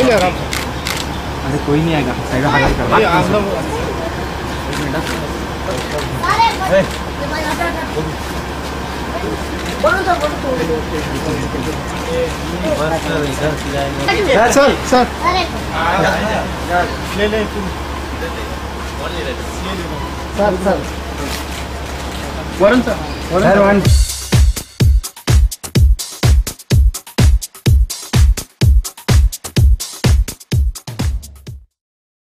चलिए आराम से। अरे कोई नहीं आएगा, साइड में हाथ कर। सर सर ले ले सर सर वरुण सर